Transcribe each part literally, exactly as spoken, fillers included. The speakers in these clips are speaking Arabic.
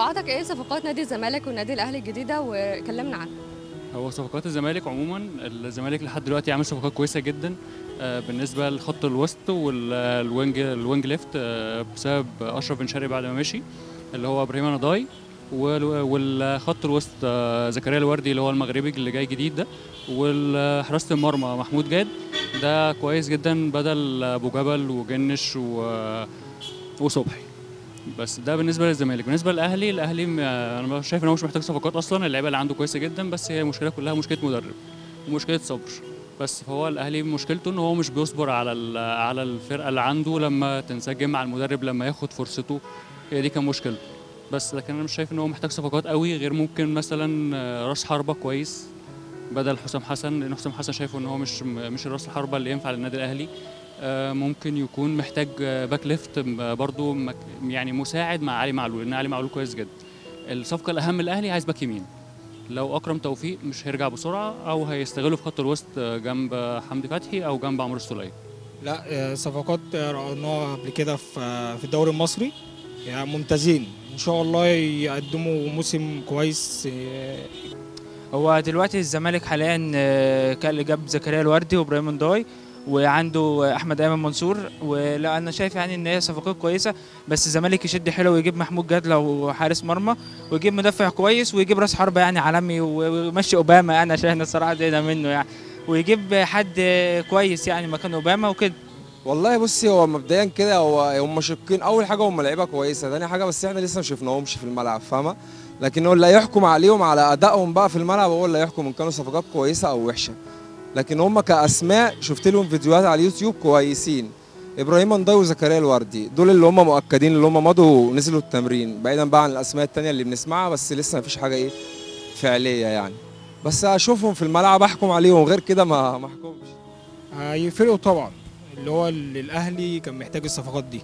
توقعاتك ايه صفقات نادي الزمالك والنادي الاهلي الجديده وكلمنا عنها؟ هو صفقات الزمالك عموما، الزمالك لحد دلوقتي عامل صفقات كويسه جدا بالنسبه لخط الوسط والوينج الوينج ليفت، بسبب اشرف بن شرقي بعد ما مشي اللي هو ابراهيم نضاي، والخط الوسط زكريا الوردي اللي هو المغربي اللي جاي جديد ده، والحراسه المرمى محمود جاد ده كويس جدا بدل ابو جبل وجنش وصبحي. بس ده بالنسبه للزمالك. بالنسبه للاهلي، الاهلي انا شايف ان هو مش محتاج صفقات اصلا، اللعيبه اللي عنده كويسه جدا، بس هي المشكله كلها مشكله مدرب ومشكله صبر. بس فهو الاهلي مشكلته ان هو مش بيصبر على على الفرقه اللي عنده لما تنسجم مع المدرب لما ياخد فرصته، هي دي كان مشكلته. بس لكن انا مش شايف ان هو محتاج صفقات قوي، غير ممكن مثلا راس حربه كويس بدل حسام حسن، لان حسام حسن شايفه ان هو مش مش الراس الحربه اللي ينفع للنادي الاهلي. ممكن يكون محتاج باك ليفت برضو يعني مساعد مع علي معلول، لان علي معلول كويس جدا. الصفقه الاهم للاهلي عايز باك يمين، لو اكرم توفيق مش هيرجع بسرعه او هيستغله في خط الوسط جنب حمدي فتحي او جنب عمرو السوليه. لا، صفقات رأيناها قبل كده في الدوري المصري يعني ممتازين، ان شاء الله يقدموا موسم كويس. هو دلوقتي الزمالك حاليا كان اللي جاب زكريا الوردي وابراهيم نضاي وعنده احمد ايمن منصور، ولا انا شايف يعني ان هي صفقات كويسه، بس الزمالك يشد حلو ويجيب محمود جاد لو حارس مرمى، ويجيب مدافع كويس، ويجيب راس حربه يعني عالمي، ويمشي اوباما يعني عشان احنا الصراحه زهقنا منه يعني، ويجيب حد كويس يعني مكان اوباما وكده. والله بصي، هو مبدئيا كده هو هم شاكين. اول حاجه هم لعيبه كويسه، ثاني حاجه بس احنا لسه ما شفناهمش في الملعب، فاهمه؟ لكن هو اللي يحكم عليهم على ادائهم بقى في الملعب، هو اللي يحكم ان كانوا صفقات كويسه او وحشه. لكن هم كاسماء شفت لهم فيديوهات على اليوتيوب كويسين. ابراهيم نضاي وزكريا الوردي دول اللي هم مؤكدين، اللي هم مضوا ونزلوا التمرين، بعيدا بقى عن الاسماء الثانيه اللي بنسمعها، بس لسه ما فيش حاجه ايه فعليه يعني. بس اشوفهم في الملعب احكم عليهم، غير كده ما ما احكمش. هيفرقوا طبعا، اللي هو الاهلي كان محتاج الصفقات دي،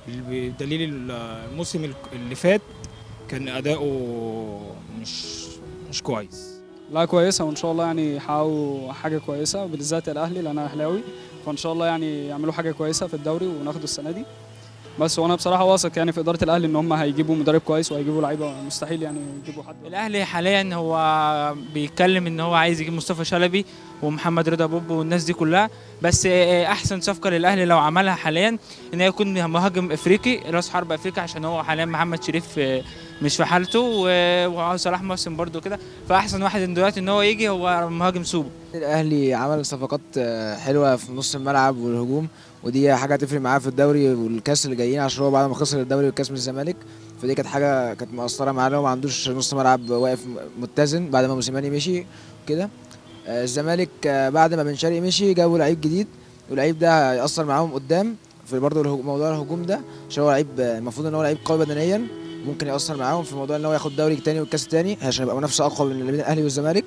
بدليل الموسم اللي فات كان اداؤه مش مش كويس. لا كويسه، وان شاء الله يعني يحققوا حاجه كويسه، بالذات الاهلي لان انا اهلاوي، فان شاء الله يعني يعملوا حاجه كويسه في الدوري وناخده السنه دي. بس وانا بصراحه واثق يعني في اداره الاهلي ان هم هيجيبوا مدرب كويس وهيجيبوا لعيبه، مستحيل يعني يجيبوا حد. الاهلي حاليا هو بيتكلم ان هو عايز يجيب مصطفى شلبي ومحمد رضا بوب والناس دي كلها، بس احسن صفقه للاهلي لو عملها حاليا ان هي يكون مهاجم افريقي، راس حرب افريقي، عشان هو حاليا محمد شريف مش في حالته، وصلاح محسن برده كده، فاحسن واحد دلوقتي ان هو يجي هو مهاجم سوبر. الاهلي عمل صفقات حلوه في نص الملعب والهجوم، ودي حاجه هتفرق معاه في الدوري والكاس اللي جايين، عشان هو بعد ما خسر الدوري والكاس من الزمالك، فدي كانت حاجه كانت مؤثره معاه، لو ما عندوش نص ملعب واقف متزن بعد ما موسيماني مشي كده. الزمالك بعد ما بن شرقي مشي جابوا لعيب جديد، واللعيب ده هيأثر معاهم قدام في برضه موضوع الهجوم ده، عشان هو لعيب المفروض ان هو لعيب قوي بدنيا، ممكن يأثر معاهم في موضوع ان هو ياخد دوري تاني والكاس تاني، عشان يبقى منافسه اقوى بين الاهلي والزمالك.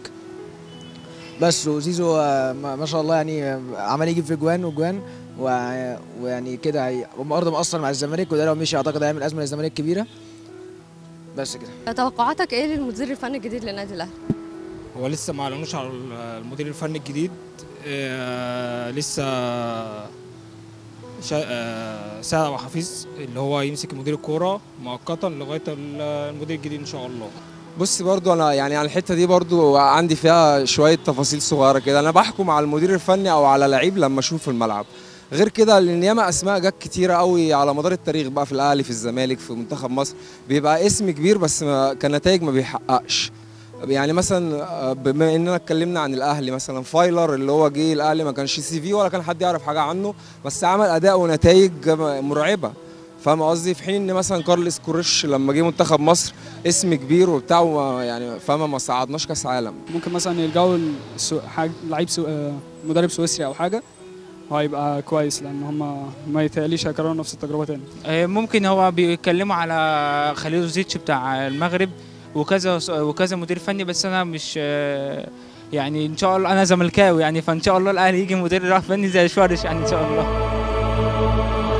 بس وزيزو ما شاء الله يعني عمال يجيب في جوان وجوان، ويعني كده هم برضه مقصر مع الزمالك، وده لو مشي اعتقد هيعمل ازمه للزمالك كبيره. بس كده. توقعاتك ايه للمدير الفني الجديد للنادي الاهلي؟ هو لسه ما اعلنوش على المدير الفني الجديد، آه لسه آه سعد ابو حفيظ اللي هو يمسك مدير الكوره مؤقتا لغايه المدير الجديد ان شاء الله. بص برضو انا يعني على الحته دي برضو عندي فيها شويه تفاصيل صغيره كده، انا بحكم على المدير الفني او على لعيب لما اشوف في الملعب، غير كده لان ياما اسماء جت كتيره قوي على مدار التاريخ بقى، في الاهلي في الزمالك في منتخب مصر، بيبقى اسم كبير بس كنتائج ما بيحققش. يعني مثلا بما اننا اتكلمنا عن الاهلي، مثلا فايلر اللي هو جه الاهلي ما كانش سي في ولا كان حد يعرف حاجه عنه، بس عمل اداء ونتائج مرعبه، فاهم قصدي؟ في حين ان مثلا كارلس كوريش لما جه منتخب مصر اسم كبير وبتاع، يعني فاهم ما صعدناش كاس عالم. ممكن مثلا يلجأوا لعيب سو... مدرب سويسري او حاجه، هيبقى كويس، لان هم ما يتهيأليش هيكرروا نفس التجربه تاني. ممكن هو بيتكلموا على خليل زيتش بتاع المغرب وكذا وكذا مدير فني، بس انا مش يعني ان شاء الله انا زملكاوي يعني، فان شاء الله الاهلي يجي مدير فني زي شوارش يعني ان شاء الله.